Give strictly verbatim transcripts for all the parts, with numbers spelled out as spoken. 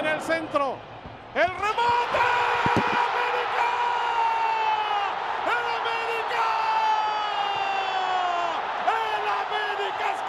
Viene el centro. El remate. ¡América! ¡El América! ¡El América es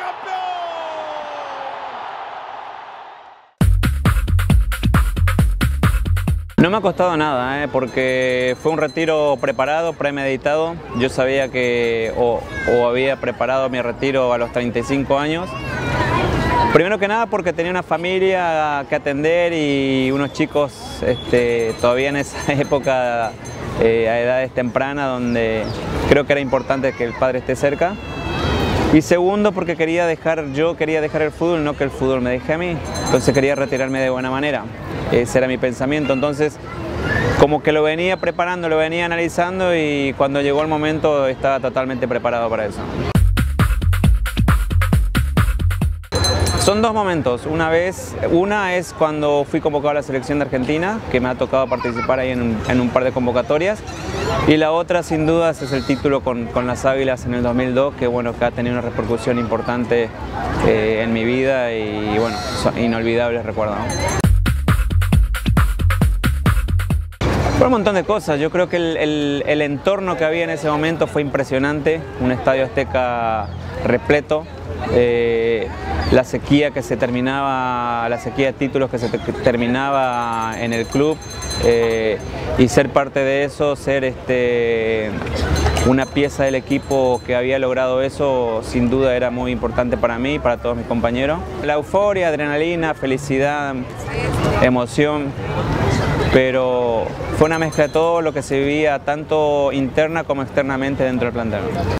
campeón! No me ha costado nada, ¿eh? Porque fue un retiro preparado, premeditado. Yo sabía que o, o había preparado mi retiro a los treinta y cinco años. Primero que nada porque tenía una familia que atender y unos chicos este, todavía en esa época eh, a edades tempranas donde creo que era importante que el padre esté cerca. Y segundo porque quería dejar, yo quería dejar el fútbol, no que el fútbol me deje a mí. Entonces quería retirarme de buena manera. Ese era mi pensamiento. Entonces como que lo venía preparando, lo venía analizando y cuando llegó el momento estaba totalmente preparado para eso. Son dos momentos. Una vez, una es cuando fui convocado a la selección de Argentina, que me ha tocado participar ahí en un, en un par de convocatorias. Y la otra, sin dudas, es el título con, con las Águilas en el dos mil dos, que bueno, que ha tenido una repercusión importante eh, en mi vida y bueno, son inolvidables recuerdos, ¿no? Fue un montón de cosas. Yo creo que el, el, el entorno que había en ese momento fue impresionante. Un estadio Azteca repleto. Eh, la sequía que se terminaba, la sequía de títulos que se te, que terminaba en el club eh, y ser parte de eso, ser este, una pieza del equipo que había logrado eso, sin duda era muy importante para mí y para todos mis compañeros. La euforia, adrenalina, felicidad, emoción, pero fue una mezcla de todo lo que se vivía tanto interna como externamente dentro del plantel.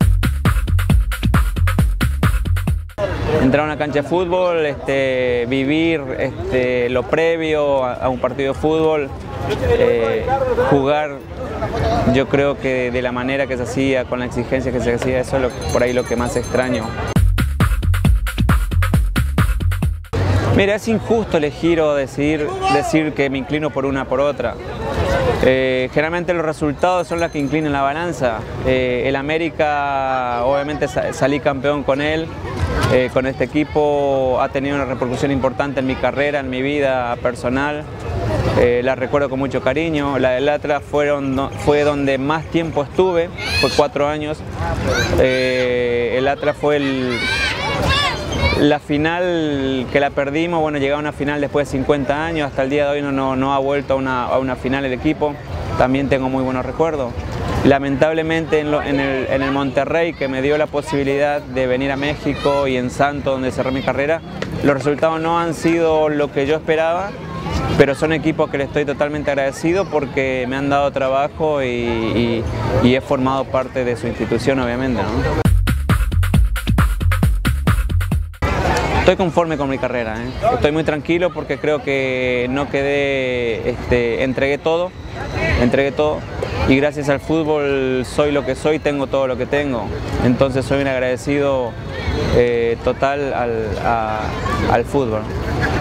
Entrar a una cancha de fútbol, este, vivir este, lo previo a, a un partido de fútbol, eh, jugar, yo creo que de la manera que se hacía, con la exigencia que se hacía, eso es lo, por ahí lo que más extraño. Mira, es injusto elegir o decidir, decir que me inclino por una o por otra. Eh, generalmente los resultados son los que inclinan la balanza. Eh, el América, obviamente salí campeón con él, eh, con este equipo, ha tenido una repercusión importante en mi carrera, en mi vida personal. Eh, la recuerdo con mucho cariño. La del Atlas fueron, fue donde más tiempo estuve, fue cuatro años. Eh, el Atlas fue el... La final que la perdimos, bueno, llegaba a una final después de cincuenta años, hasta el día de hoy no, no, no ha vuelto a una, a una final el equipo, también tengo muy buenos recuerdos. Lamentablemente en, lo, en, el, en el Monterrey, que me dio la posibilidad de venir a México y en Santos, donde cerré mi carrera, los resultados no han sido lo que yo esperaba, pero son equipos que le estoy totalmente agradecido porque me han dado trabajo y, y, y he formado parte de su institución, obviamente, ¿no? Estoy conforme con mi carrera, ¿eh? Estoy muy tranquilo porque creo que no quedé, este, entregué todo, entregué todo y gracias al fútbol soy lo que soy, tengo todo lo que tengo. Entonces soy un agradecido eh, total al, a, al fútbol.